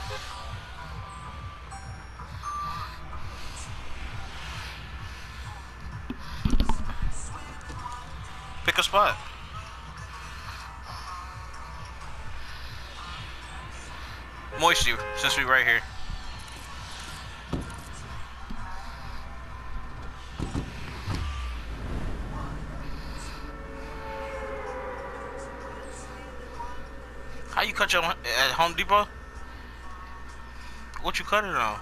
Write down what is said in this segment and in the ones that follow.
Pick a spot. Moisture, since we right here. How you cut your at Home Depot? What you cut it on?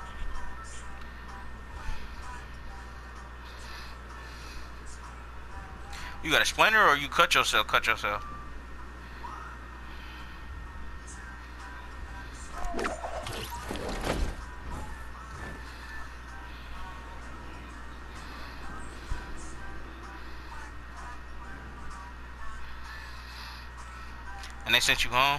You got a splinter or you cut yourself? Cut yourself. And they sent you home?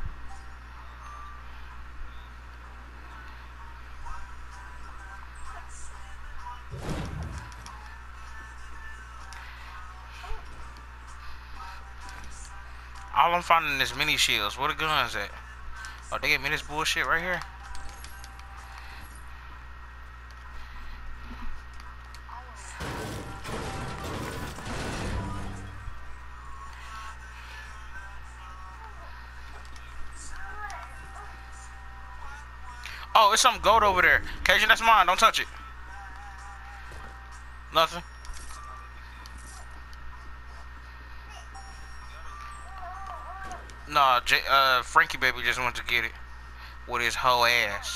All I'm finding is mini shields. Where the guns at? Oh, they gave me this bullshit right here. Oh, it's some gold over there. Cajun, that's mine. Don't touch it. Nothing. Nah, Frankie baby just went to get it with his whole ass.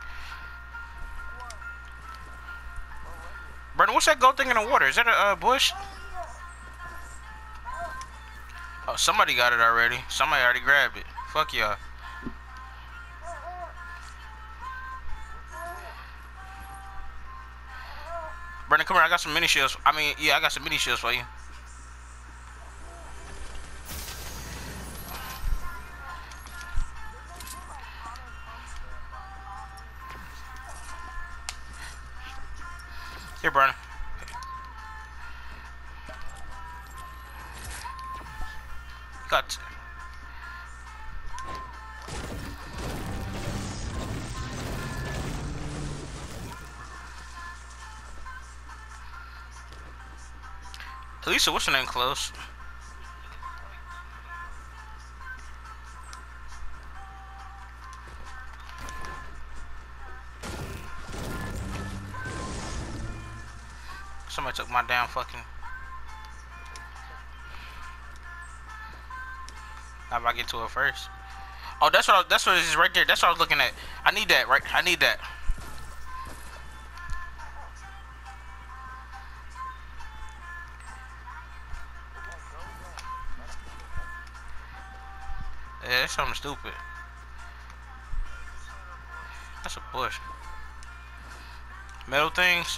Brandon, what's that gold thing in the water? Is that a bush? Oh, somebody got it already. Somebody already grabbed it. Fuck y'all. Brandon, come here. I got some mini shields. I mean, yeah, I got some mini shields for you. Here, Brandon. Got. Lisa, what's your name? Close. Somebody took my damn fucking. How about I get to it first? Oh, that's what it is right there. That's what I was looking at. I need that, right? I need that. Yeah, that's something stupid. That's a bush. Metal things.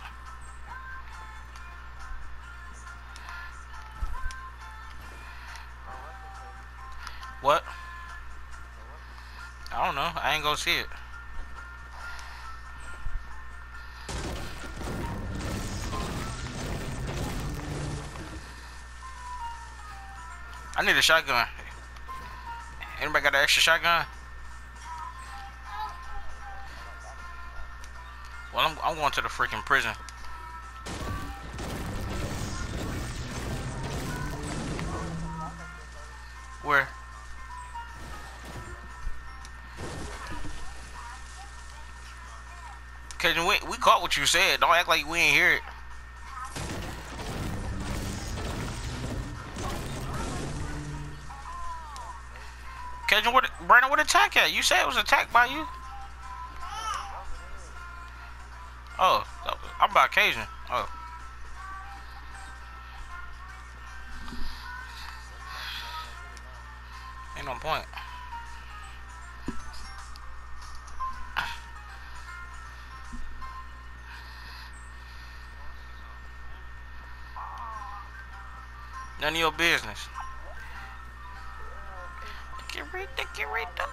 What? I don't know. I ain't gonna see it. I need a shotgun. Anybody got an extra shotgun? Well, I'm going to the freaking prison. Where? Cajun, we caught what you said. Don't act like we ain't hear it. Cajun, Brandon, what attack at? You said it was attacked by you? Oh, I'm about Cajun. Oh. Ain't no point. None of your business. Get right, duck.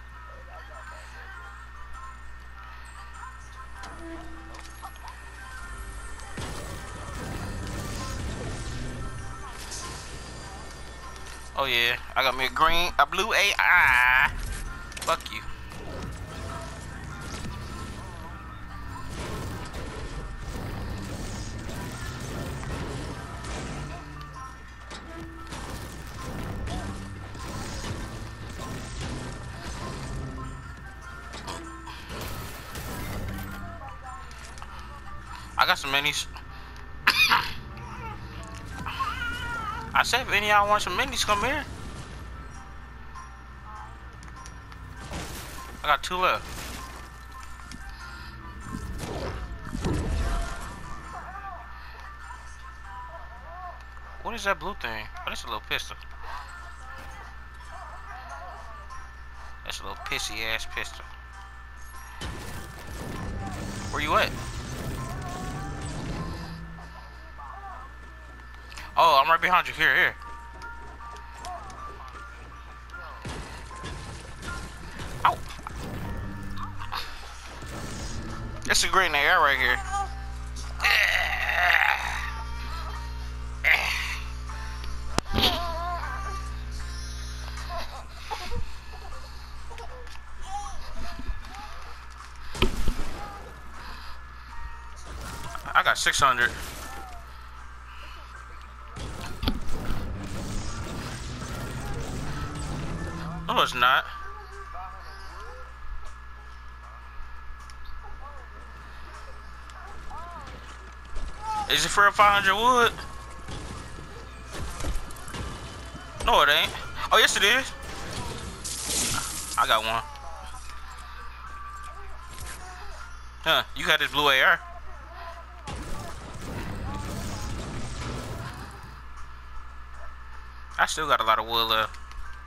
Oh yeah, I got me a green, a blue AI. Fuck you. I got some minis. I said if any of y'all want some minis, come here. I got 2 left. What is that blue thing? Oh, that's a little pistol. That's a little pissy ass pistol. Where you at? Oh, I'm right behind you. Here. Ow. It's a grenade air right here. I got 600. No, it's not. Is it for a 500 wood? No, it ain't. Oh, yes, it is. I got one. Huh, you got this blue AR. I still got a lot of wood left.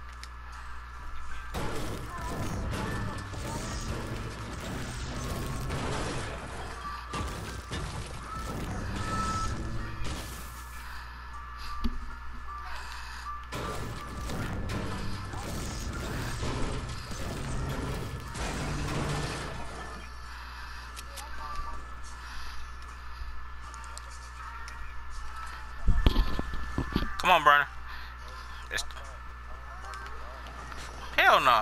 Come on, Brandon. Hell no.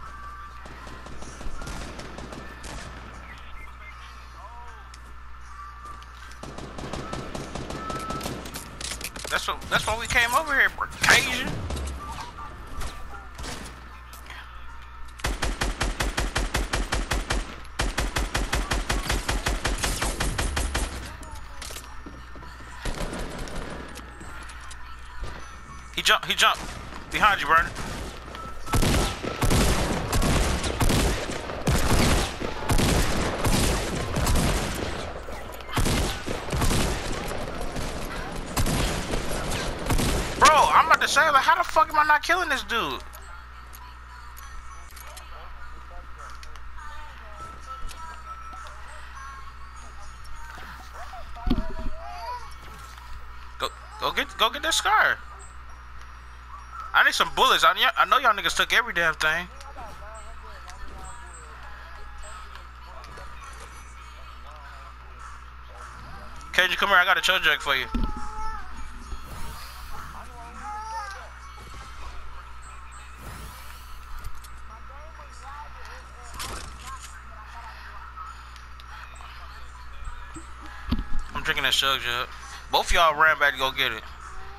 That's why we came over here, Cajun. He jumped. Behind you, Brandon. Bro, I'm about to say, like, how the fuck am I not killing this dude? Go get that scar. I need some bullets. I know y'all niggas took every damn thing. Cajun, come here. I got a charge jack for you. I'm drinking that chug jug. Both of y'all ran back to go get it.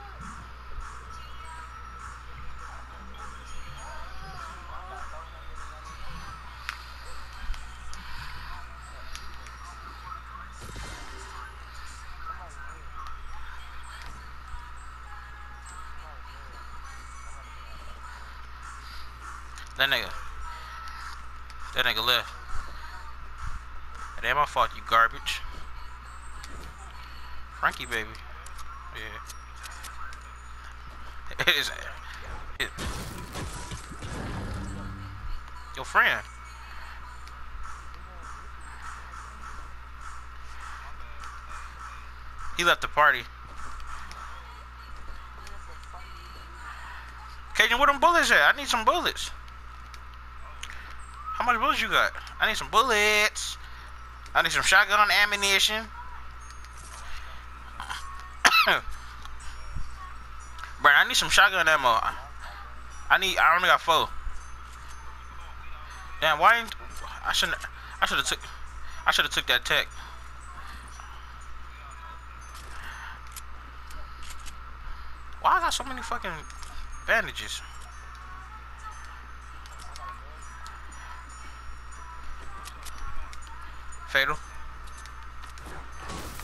That nigga left. It ain't my fault, you garbage. Frankie, baby. Yeah. It is. Your friend. He left the party. Cajun, where them bullets at? I need some bullets. How much bullets you got? I need some bullets. I need some shotgun ammunition. Bro, I need some shotgun ammo. I only got 4. Damn, why ain't I should have took that tech. Why I got so many fucking bandages? Fatal.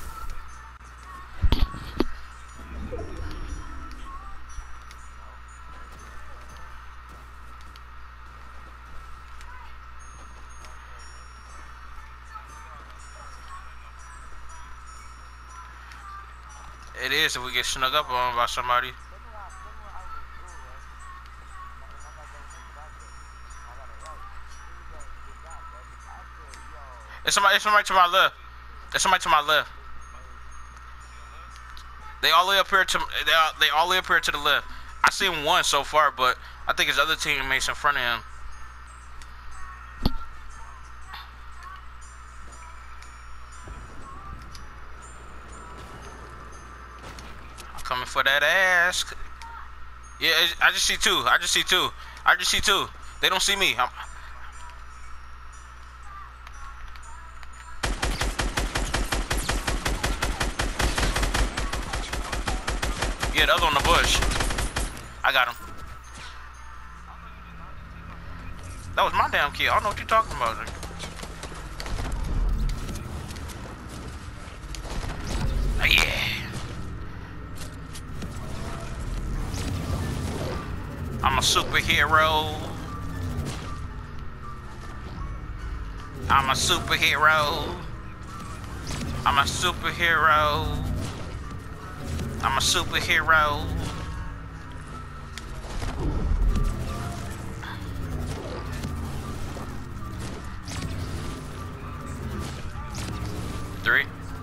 It is if we get snuck up on by somebody. It's somebody to my left. There's somebody to my left. They all the way up here to they all the way up here to the left. I seen one so far, but I think his other teammates in front of him. I'm coming for that ass. Yeah, I just see two. I just see two. I just see two. They don't see me. Yeah, the other on the bush. I got him. That was my damn kill. I don't know what you're talking about. Oh, yeah. I'm a superhero. I'm a superhero. I'm a superhero. I'm a superhero. Three.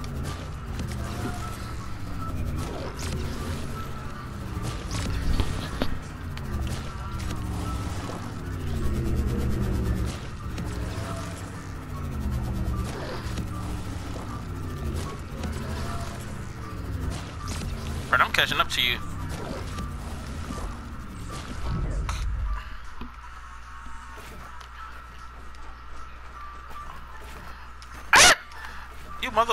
Right, I'm catching up to you. Ah! You mother...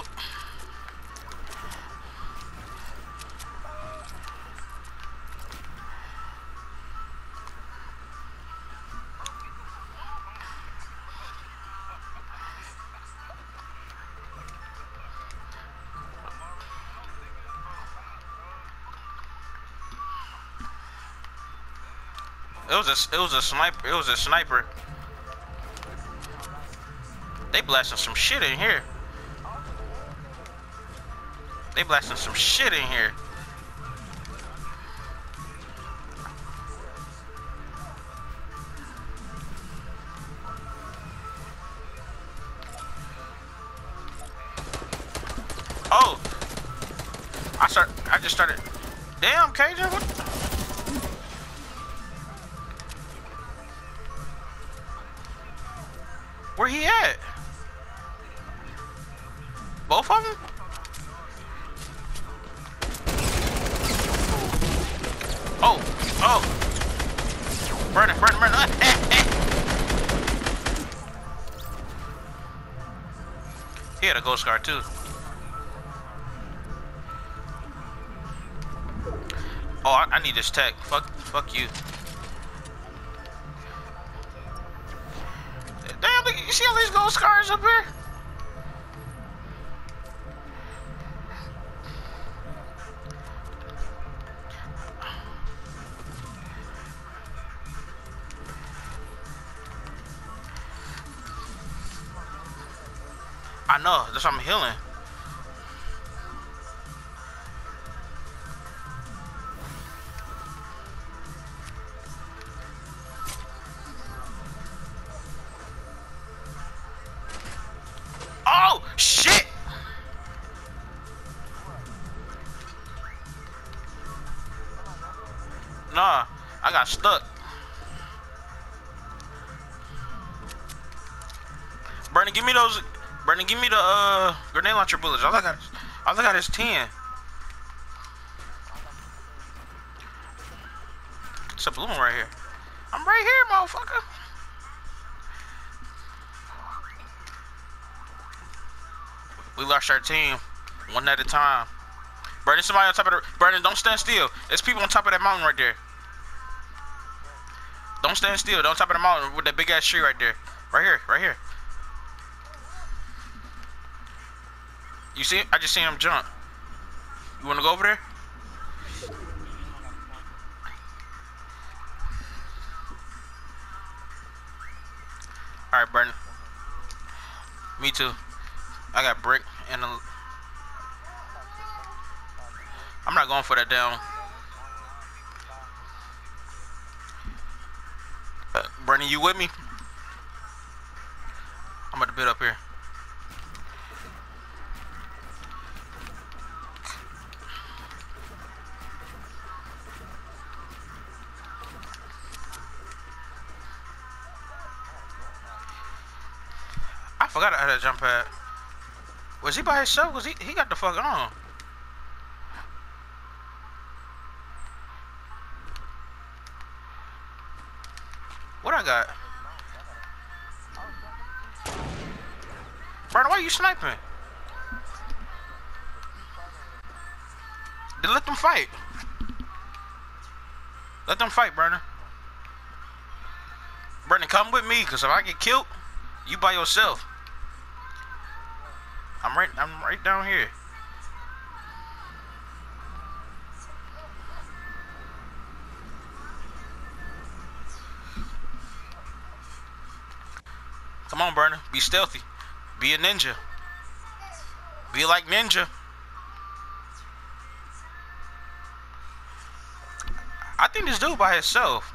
It was a sniper. It was a sniper. They blasting some shit in here. They blasting some shit in here. Oh, I just started. Damn, Cajun. What? Where he at? Both of them? Oh, oh. Burn it. He had a ghost guard too. Oh, I need this tech. Fuck you. Damn, look, you see all these ghost scars up here? I know, that's why I'm healing. Oh, shit! Nah, I got stuck. Brandon, give me those. Brandon, give me the grenade launcher bullets. All I got is 10. It's a balloon right here. I'm right here, motherfucker. We lost our team, one at a time. Brandon, somebody on top of the... Brandon, don't stand still. There's people on top of that mountain right there. Don't stand still. They're on top of the mountain with that big ass tree right there. Right here, right here. You see it? I just seen him jump. You wanna go over there? Alright, Brandon. Me too. I got brick and a... I'm not going for that down. Brandon, you with me? I'm about to build up here. I forgot I had a jump pad. Was he by himself? Was he got the fuck on? What I got? Brandon, why are you sniping? Then let them fight. Let them fight, Brandon. Brandon, come with me, cause if I get killed, you by yourself. I'm right down here. Come on, Brandon. Be stealthy. Be a ninja. Be like Ninja. I think this dude by himself.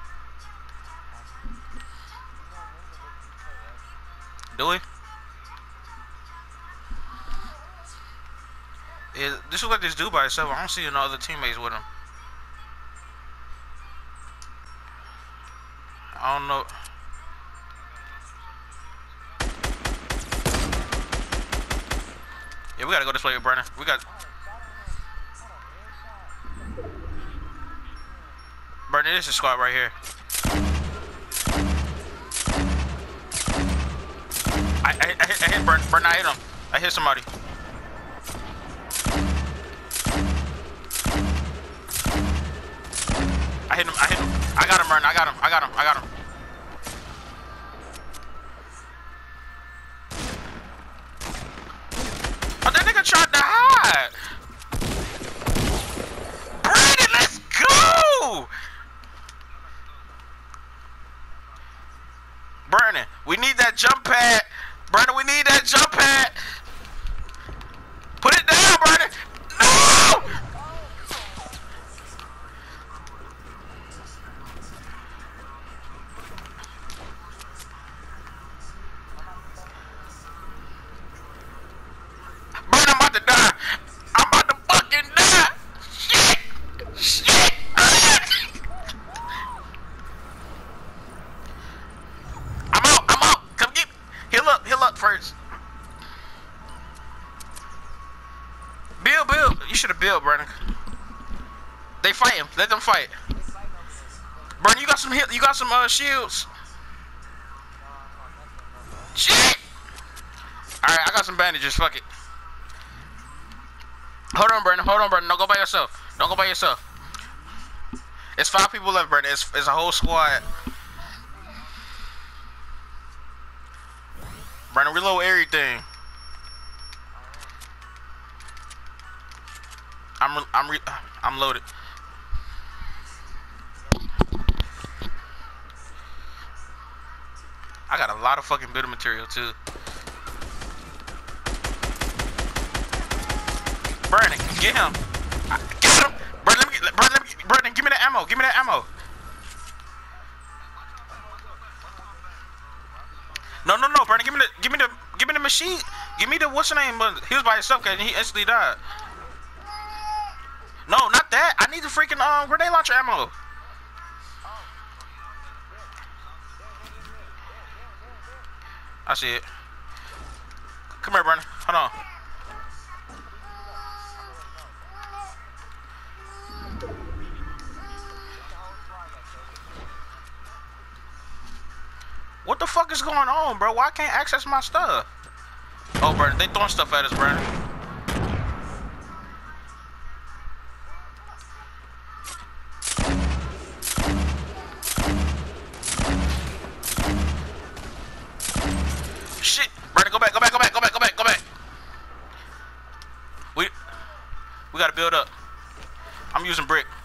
Do we? Yeah, this is what this dude by himself. I don't see no other teammates with him. I don't know. Yeah, we gotta go this way, Brandon. We got. Brandon, this is a squad right here. I hit Brandon. I hit him. I hit somebody. I hit him. I got him, Brandon. I got him. Oh, that nigga tried to hide. Brandon, let's go. Brandon, we need that jump pad. Brandon, we need that jump pad. Put it down, Brandon. No! Brandon, I'm about to die. I'm about to fucking die. Shit. I'm out. Come get me. Heal up first. Build. You should have built, Brandon. They fighting. Let them fight. Brandon, you got some shields. Shit. Alright, I got some bandages. Fuck it. Hold on, Brandon. Don't go by yourself. It's 5 people left, Brandon. It's a whole squad. Brandon, reload everything. I'm loaded. I got a lot of fucking building material too. Brandon, get him. Get him. Brandon, give me that ammo. No, Brandon, give me the machine. Give me the what's the name? He was by himself and he instantly died. No, not that. I need the freaking grenade launcher ammo. I see it. Come here, Brandon. Hold on. What the fuck is going on, bro? Why can't I access my stuff? Oh, Brandon, they throwing stuff at us, Brandon. Shit, Brandon, go back. We gotta build up. I'm using brick.